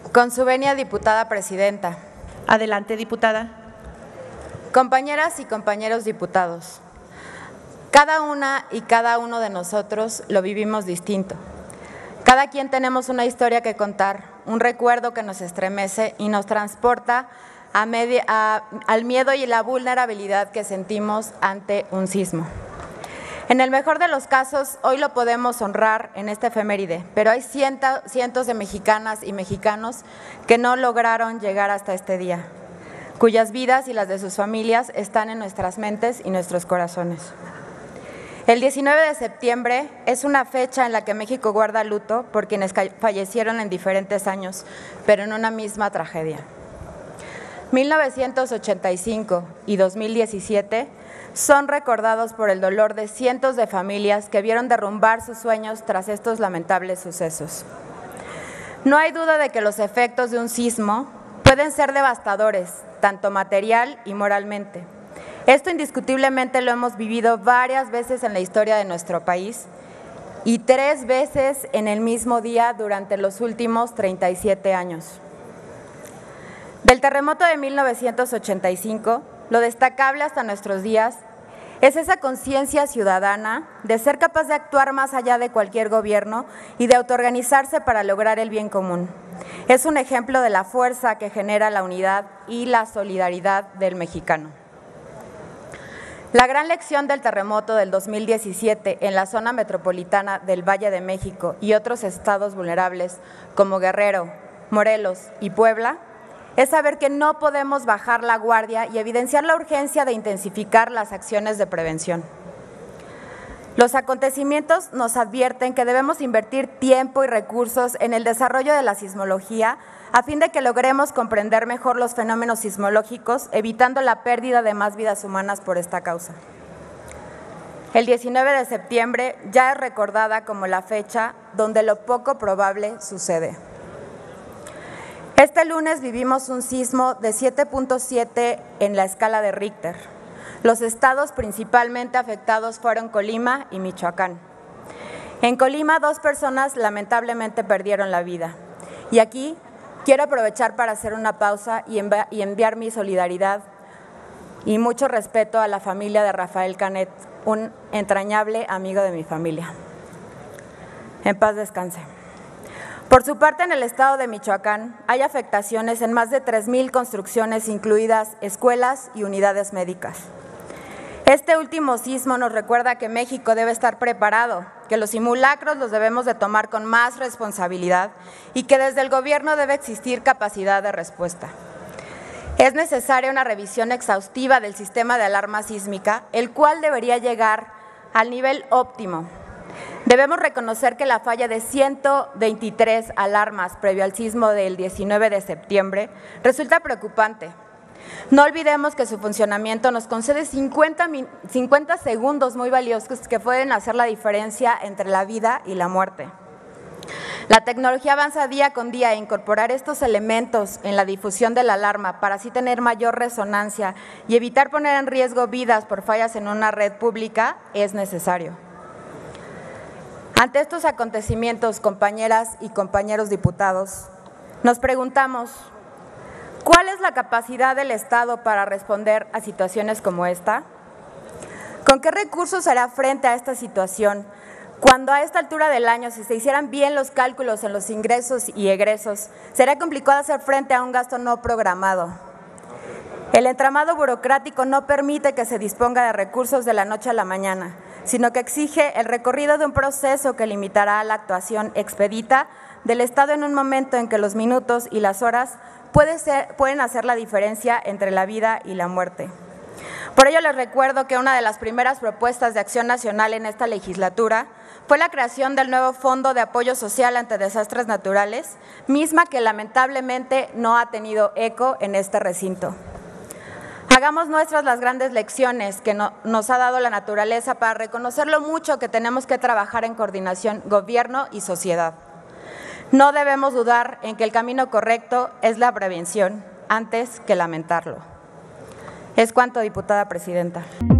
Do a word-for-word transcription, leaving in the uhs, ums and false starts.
Con su venia, diputada presidenta. Adelante, diputada. Compañeras y compañeros diputados, cada una y cada uno de nosotros lo vivimos distinto. Cada quien tenemos una historia que contar, un recuerdo que nos estremece y nos transporta a media, a, al miedo y la vulnerabilidad que sentimos ante un sismo. En el mejor de los casos, hoy lo podemos honrar en esta efeméride, pero hay cientos, cientos de mexicanas y mexicanos que no lograron llegar hasta este día, cuyas vidas y las de sus familias están en nuestras mentes y nuestros corazones. El diecinueve de septiembre es una fecha en la que México guarda luto por quienes fallecieron en diferentes años, pero en una misma tragedia. mil novecientos ochenta y cinco y dos mil diecisiete son recordados por el dolor de cientos de familias que vieron derrumbar sus sueños tras estos lamentables sucesos. No hay duda de que los efectos de un sismo pueden ser devastadores, tanto material y moralmente. Esto indiscutiblemente lo hemos vivido varias veces en la historia de nuestro país y tres veces en el mismo día durante los últimos treinta y siete años. Del terremoto de mil novecientos ochenta y cinco, lo destacable hasta nuestros días es esa conciencia ciudadana de ser capaz de actuar más allá de cualquier gobierno y de autoorganizarse para lograr el bien común. Es un ejemplo de la fuerza que genera la unidad y la solidaridad del mexicano. La gran lección del terremoto del dos mil diecisiete en la zona metropolitana del Valle de México y otros estados vulnerables como Guerrero, Morelos y Puebla es saber que no podemos bajar la guardia y evidenciar la urgencia de intensificar las acciones de prevención. Los acontecimientos nos advierten que debemos invertir tiempo y recursos en el desarrollo de la sismología a fin de que logremos comprender mejor los fenómenos sismológicos, evitando la pérdida de más vidas humanas por esta causa. El diecinueve de septiembre ya es recordada como la fecha donde lo poco probable sucede. Este lunes vivimos un sismo de siete punto siete en la escala de Richter. Los estados principalmente afectados fueron Colima y Michoacán. En Colima, dos personas lamentablemente perdieron la vida. Y aquí quiero aprovechar para hacer una pausa y, envi- y enviar mi solidaridad y mucho respeto a la familia de Rafael Canet, un entrañable amigo de mi familia. En paz descanse. Por su parte, en el estado de Michoacán hay afectaciones en más de tres mil construcciones, incluidas escuelas y unidades médicas. Este último sismo nos recuerda que México debe estar preparado, que los simulacros los debemos de tomar con más responsabilidad y que desde el gobierno debe existir capacidad de respuesta. Es necesaria una revisión exhaustiva del sistema de alarma sísmica, el cual debería llegar al nivel óptimo. Debemos reconocer que la falla de ciento veintitrés alarmas previo al sismo del diecinueve de septiembre resulta preocupante. No olvidemos que su funcionamiento nos concede cincuenta, cincuenta segundos muy valiosos que pueden hacer la diferencia entre la vida y la muerte. La tecnología avanza día con día e incorporar estos elementos en la difusión de la alarma para así tener mayor resonancia y evitar poner en riesgo vidas por fallas en una red pública es necesario. Ante estos acontecimientos, compañeras y compañeros diputados, nos preguntamos, ¿cuál es la capacidad del Estado para responder a situaciones como esta? ¿Con qué recursos hará frente a esta situación? Cuando a esta altura del año, si se hicieran bien los cálculos en los ingresos y egresos, será complicado hacer frente a un gasto no programado. El entramado burocrático no permite que se disponga de recursos de la noche a la mañana, sino que exige el recorrido de un proceso que limitará la actuación expedita del Estado en un momento en que los minutos y las horas puede ser, pueden hacer la diferencia entre la vida y la muerte. Por ello les recuerdo que una de las primeras propuestas de acción nacional en esta legislatura fue la creación del nuevo Fondo de Apoyo Social ante Desastres Naturales, misma que lamentablemente no ha tenido eco en este recinto. Hagamos nuestras las grandes lecciones que no, nos ha dado la naturaleza para reconocer lo mucho que tenemos que trabajar en coordinación gobierno y sociedad. No debemos dudar en que el camino correcto es la prevención antes que lamentarlo. Es cuanto, diputada presidenta.